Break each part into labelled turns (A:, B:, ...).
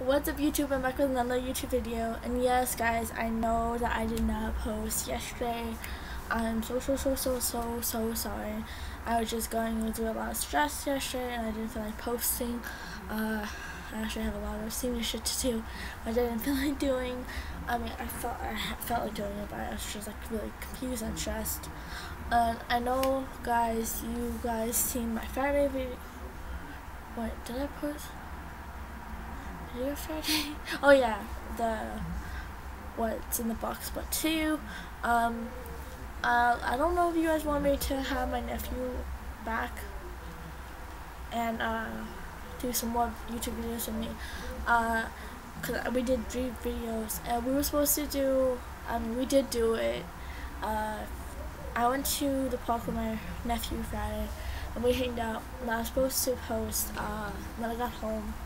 A: What's up YouTube, I'm back with another YouTube video, and yes guys, I know that I did not post yesterday. I'm so sorry. I was just going through a lot of stress yesterday and I didn't feel like posting. I actually have a lot of senior shit to do I didn't feel like doing. I mean, I felt like doing it, but I was just like really confused and stressed. And I know guys, you guys seen my Friday video. What did I post? Friday? Oh yeah, the What's in the Box Part 2. I don't know if you guys want me to have my nephew back and do some more YouTube videos with me. Cause we did 3 videos and we were supposed to do. We did do it. I went to the park with my nephew Friday and we hanged out. And I was supposed to post when I got home.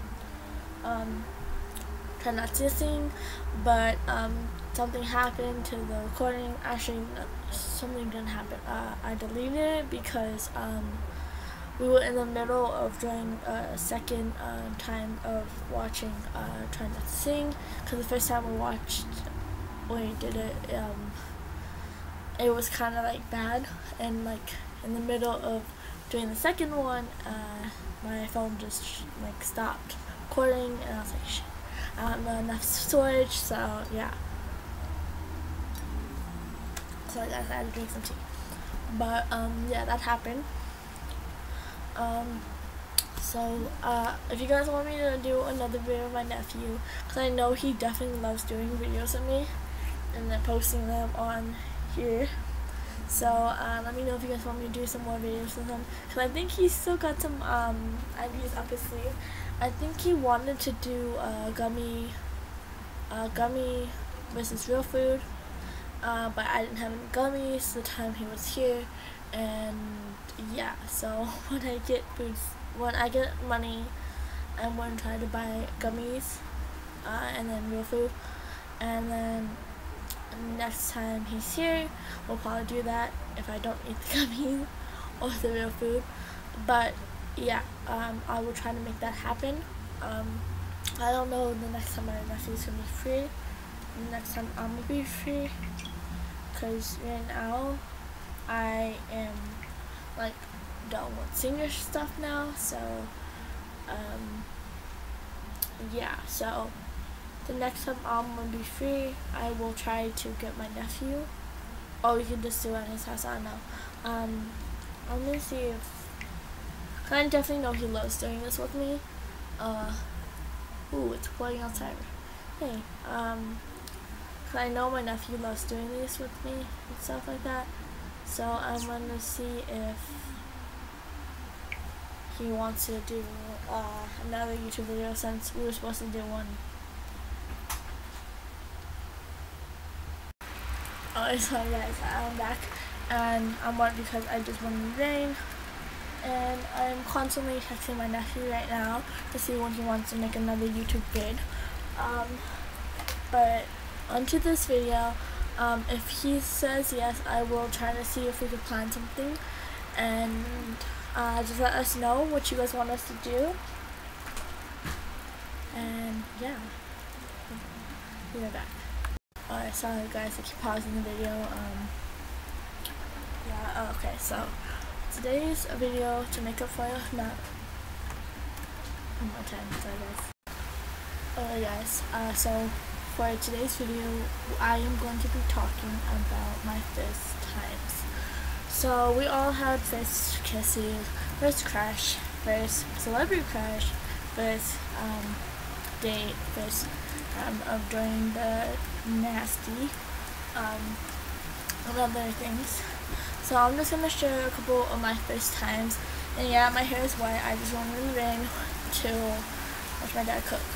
A: Try not to sing, but something happened to the recording. Actually, something didn't happen. I deleted it because we were in the middle of doing a second time of watching Try Not to Sing, because the first time we did it, it was kind of like bad, and like in the middle of doing the second one, my phone just like stopped recording, and I was like, shit, I don't have enough storage, so yeah. So I had to drink some tea. But yeah, that happened. If you guys want me to do another video with my nephew, because I know he definitely loves doing videos with me and then posting them on here. So let me know if you guys want me to do some more videos with him, because I think he's still got some ideas up his sleeve. I think he wanted to do gummy versus real food, but I didn't have any gummies the time he was here, and yeah. So when I get money, I'm going to try to buy gummies, and then real food, and then next time he's here, we'll probably do that if I don't eat the gummies or the real food. But yeah, I will try to make that happen. I don't know the next time my nephew's gonna be free. The next time I'm gonna be free, because right now I am like done with senior stuff now. So yeah. So the next time I'm gonna be free, I will try to get my nephew. Or we can just do it at his house. I don't know. I'm gonna see if. I definitely know he loves doing this with me. Ooh, it's pouring outside. Hey, cause I know my nephew loves doing this with me and stuff like that. So I'm gonna see if he wants to do another YouTube video, since we were supposed to do one. Oh, sorry guys, I'm back, and I'm on because I just went in the rain. And I'm constantly texting my nephew right now to see when he wants to make another YouTube vid. But onto this video, if he says yes, I will try to see if we can plan something, and just let us know what you guys want us to do. And yeah, we're back. Alright, sorry guys, I keep pausing the video. Yeah, okay, so today's video to make up for not one more time, sorry guys. Alright guys, so for today's video, I am going to be talking about my first times. So we all had first kisses, first crush, first celebrity crush, first date, first of doing the nasty, and other things. So I'm just gonna share a couple of my first times. And yeah, my hair is white. I just went in the rain to watch my dad cook.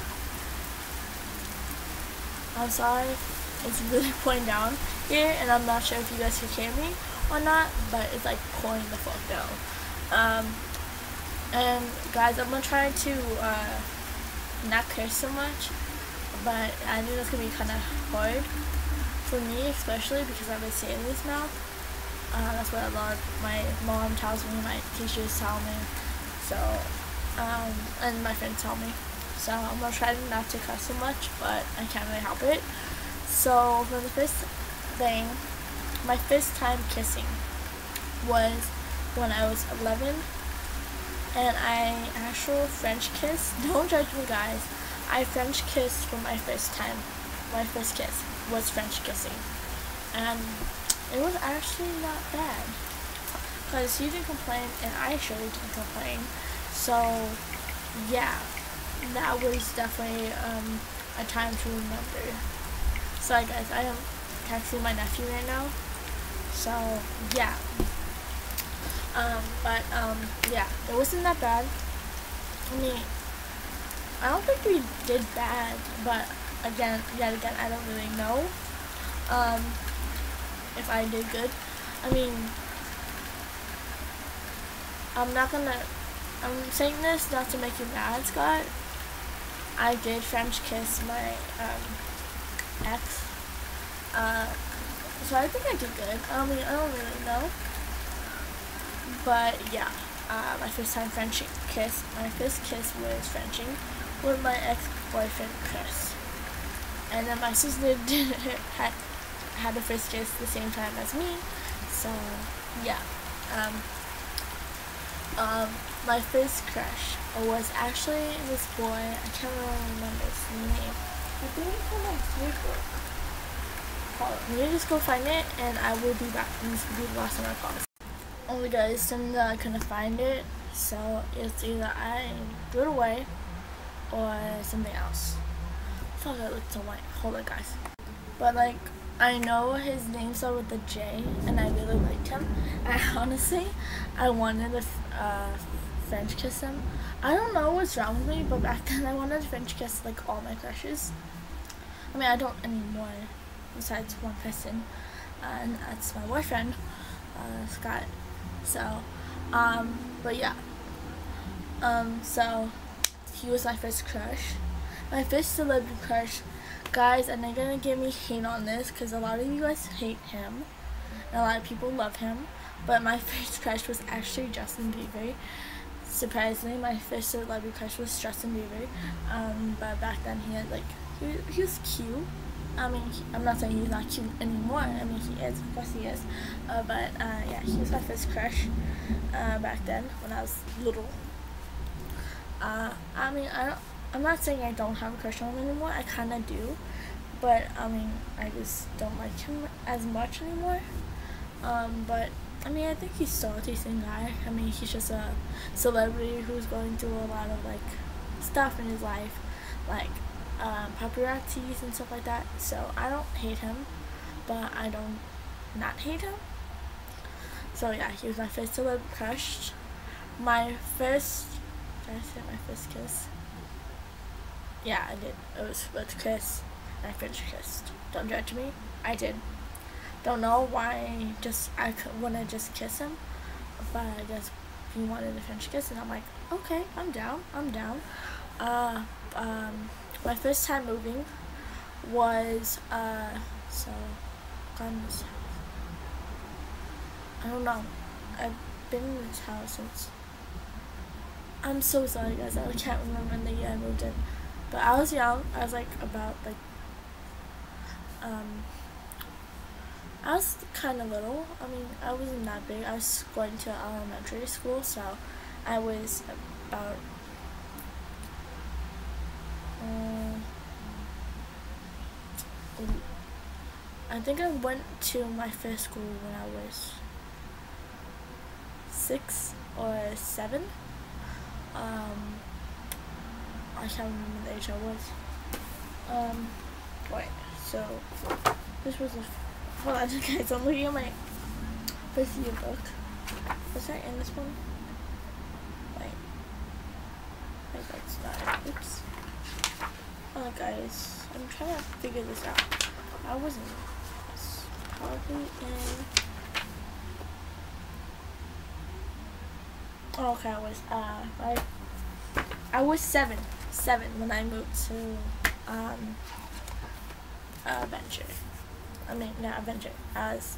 A: I'm sorry, it's really pouring down here, and I'm not sure if you guys can hear me or not, but it's like pouring the fuck down. And guys, I'm gonna try to not curse so much, but I think that's gonna be kind of hard for me, especially because I've been saying this now. That's what a lot of my mom tells me, my teachers tell me, so and my friends tell me. so I'm gonna try not to cuss so much, but I can't really help it. So for the first thing, my first time kissing was when I was 11, and I actual French kissed. Don't judge me, guys. I French kissed for my first time. My first kiss was French kissing, and it was actually not bad, because he didn't complain and I surely didn't complain. So yeah, that was definitely a time to remember. Sorry guys, I am texting my nephew right now. So yeah, yeah, it wasn't that bad. I mean, I don't think we did bad, but yet again, I don't really know if I did good. I mean, I'm saying this not to make you mad, Scott. I did French kiss my ex. So I think I did good. I don't really know. But yeah, my first time French kiss. My first kiss was Frenching with my ex-boyfriend Chris. And then my sister had the first kiss the same time as me. So yeah. My first crush was actually this boy. I can't really remember his name. I think it's from my Facebook. Let me just go find it, and I will be back. This will be the last time I pause. Only guys, since I couldn't find it, so it's either I threw it away or something else. Fuck, it looked so white. Hold on, guys. But like, I know his name started with a J, and I really liked him. And honestly, I wanted to French kiss him. I don't know what's wrong with me, but back then I wanted to French kiss like all my crushes. I mean, I don't anymore, besides one person, and that's my boyfriend, Scott. So, but yeah. So he was my first crush. My first celebrity crush. Guys, and they're gonna give me hate on this because a lot of you guys hate him and a lot of people love him, but my first crush was actually Justin Bieber. Surprisingly, my first celebrity crush was Justin Bieber. But back then he had like he was cute. I mean, I'm not saying he's not cute anymore. I mean, he is, of course he is. Yeah, he was my first crush back then when I was little. I mean, I'm not saying I don't have a crush on him anymore. I kind of do, but I mean, I just don't like him as much anymore. But I mean, I think he's still a decent guy. I mean, he's just a celebrity who's going through a lot of like stuff in his life, like paparazzis and stuff like that. So I don't hate him, but I don't not hate him. So yeah, he was my first celebrity crush. My first, did I say my first kiss? Yeah, I did. It was with Chris, and I French kissed. Don't judge me. I did. Don't know why. I want to just kiss him, but I guess he wanted a French kiss, and I'm like, okay, I'm down. My first time moving was so gone this house. I don't know. I've been in this house since. I'm so sorry, guys. I can't remember the year I moved in. But I was young. I was like about like I was kind of little. I mean, I wasn't that big. I was going to elementary school, so I was about I think I went to my first school when I was 6 or 7. I can't remember the age I was. Wait, so this was a, hold on guys, I'm looking at my first year book. Was I in this one? Wait, that's not, oops. Oh guys, I'm trying to figure this out. I wasn't, probably in, oh, okay, I was 7 when I moved to Venture. I mean, not Venture. I was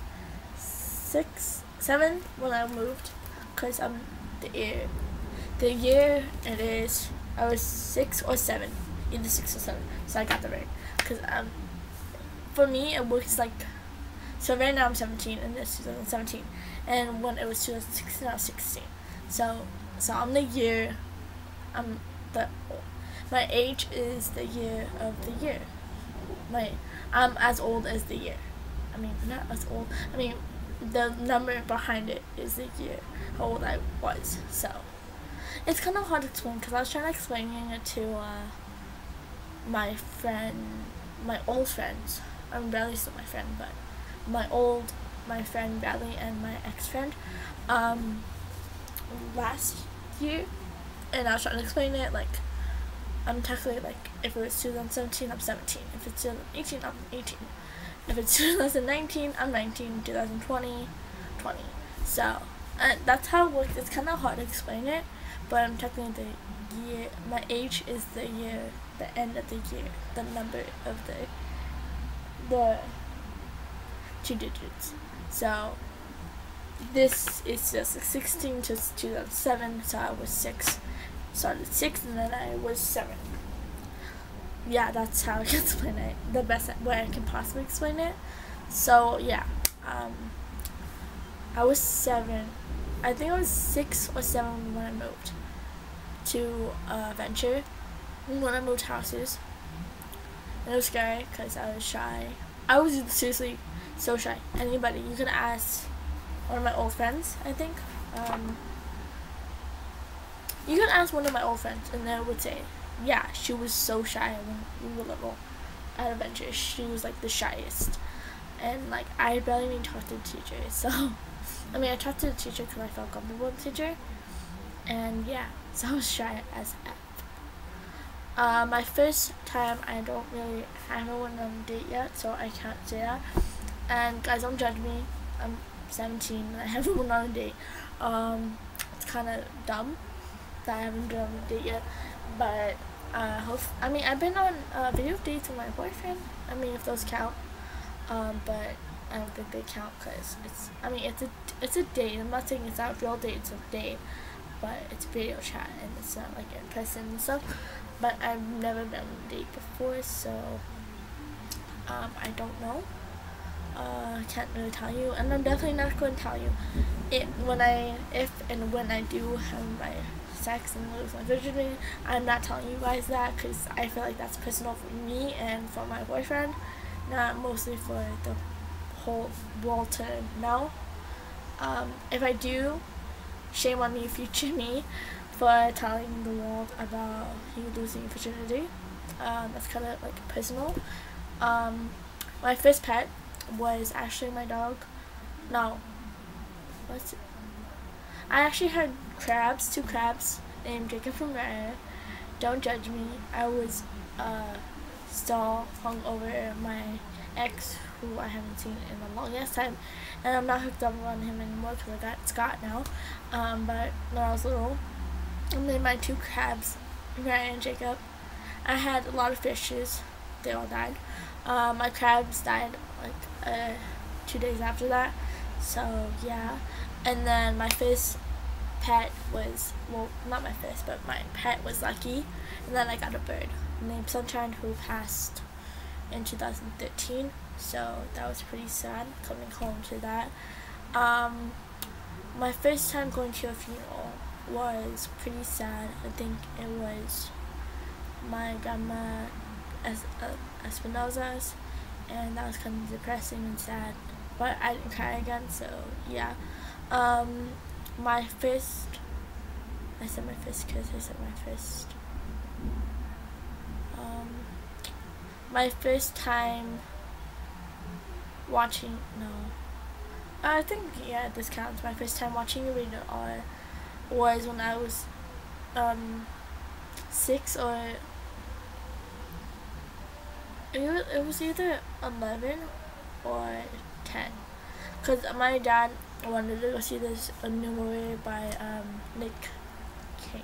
A: 7 when I moved, cause the year it is I was 6 or 7, either 6 or 7. So I got that right. Cause for me it works like, so right now I'm 17 and this is 2017, and when it was 2016 I was 16. So I'm the year, I'm the, my age is the year of the year. I'm as old as the year. I mean, not as old. I mean, the number behind it is the year how old I was. So it's kind of hard to explain because I was trying to explain it to my old friends. I'm barely still my friend, but my friend Bradley and my ex-friend last year, and I was trying to explain it like, I'm technically like, if it was 2017, I'm 17. If it's 2018, I'm 18. If it's 2019, I'm 19. 2020, 20. So that's how it works. It's kind of hard to explain it, but I'm technically the year. My age is the year, the end of the year, the number of the 2 digits. So this is just 16 to 2007. So I was 6. Started 6 and then I was 7. Yeah, that's how I can explain it. The best way I can possibly explain it. So yeah, I was 7. I think I was 6 or 7 when I moved to Venture. When I moved houses, and it was scary because I was shy. I was seriously so shy. Anybody, you can ask one of my old friends, I think. You can ask one of my old friends and they would say, yeah, she was so shy when we were little at Adventure. She was like the shyest. And like, I barely even talked to the teacher. So, I mean, I talked to the teacher because I felt comfortable with the teacher. And yeah, so I was shy as F. My first time, I haven't went on a date yet, so I can't say that. And guys, don't judge me. I'm 17 and I haven't went on a date. It's kind of dumb that I haven't been on a date yet, but I mean, I've been on video dates with my boyfriend. I mean, if those count, but I don't think they count because it's a date. I'm not saying it's not a real date, it's a date, but it's video chat and it's not like in person and stuff. But I've never been on a date before, so I don't know. I can't really tell you, and I'm definitely not going to tell you if and when I do have my sex and lose my virginity. I'm not telling you guys that because I feel like that's personal for me and for my boyfriend, not mostly for the whole world to know. If I do, shame on me, future me, for telling the world about you losing your virginity. That's kind of like personal. My first pet was actually my dog. No, I actually had crabs, 2 crabs named Jacob and Raya. Don't judge me. I was still hung over my ex, who I haven't seen in the longest time, and I'm not hooked up on him anymore because I got Scott now. But when I was little, I made my 2 crabs, Raya and Jacob. I had a lot of fishes. They all died. My crabs died like 2 days after that. So yeah. And then my first pet was, well, not my first, but my pet was Lucky. And then I got a bird named Sunshine who passed in 2013. So that was pretty sad coming home to that. My first time going to a funeral was pretty sad. I think it was my grandma Espinosa's, and that was kind of depressing and sad, but I didn't cry again, so yeah. My first time watching, I think, yeah, this counts. My first time watching a rated R was when I was 6 or it was either 11 or 10, because my dad wanted to go see this new movie by Nick King.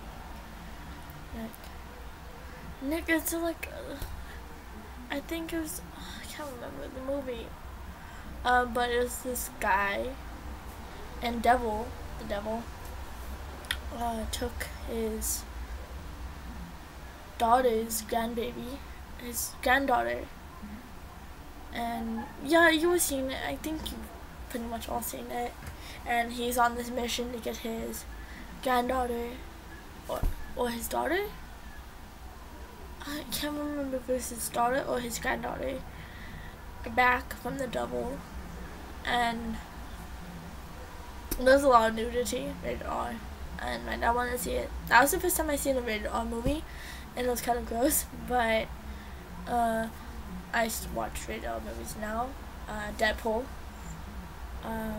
A: Nick, it's like I think it was, I can't remember the movie, but it was this guy, and the devil took his daughter's grandbaby, his granddaughter. And yeah, you were seeing it. I think you pretty much all seen it. And he's on this mission to get his granddaughter or his daughter. I can't remember if it was his daughter or his granddaughter back from the devil. And there's a lot of nudity, rated R, and my dad wanted to see it. That was the first time I seen a rated R movie, and it was kind of gross, but I watch rated R movies now. Deadpool. I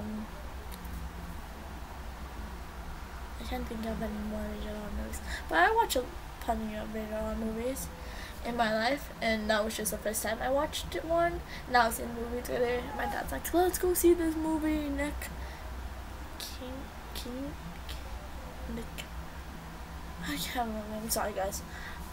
A: can't think of any more rated R movies, but I watch plenty of rated R movies in my life, and that was just the first time I watched one. And I was in the movie theater. My dad's like, "Let's go see this movie, Nick." Nick. I can't remember. I'm sorry, guys.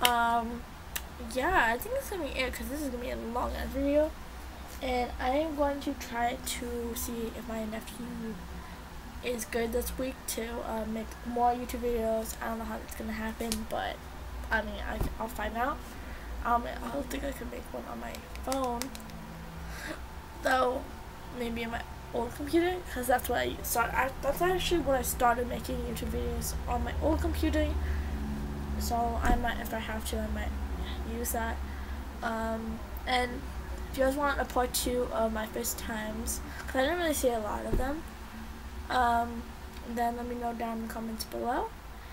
A: Yeah, I think it's gonna be it because this is gonna be a long ass video, and I am going to try to see if my nephew is good this week to make more YouTube videos. I don't know how that's gonna happen, but I mean, I'll find out. I don't think I can make one on my phone, though. Maybe on my old computer, because that's what I started. That's actually when I started making YouTube videos, on my old computer. So I might, if I have to, I might use that. And if you guys want a part 2 of my first times, because I didn't really see a lot of them, then let me know down in the comments below.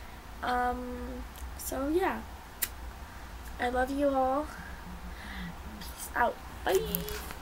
A: So yeah, I love you all. Peace out. Bye.